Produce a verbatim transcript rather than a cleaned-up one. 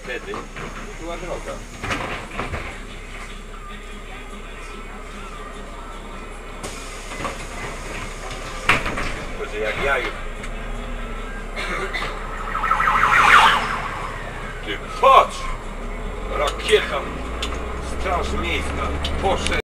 wtedy była droga. Tylko, że jak ja już... Ty patrz! Rakieta! Straż miejska! Poszedł!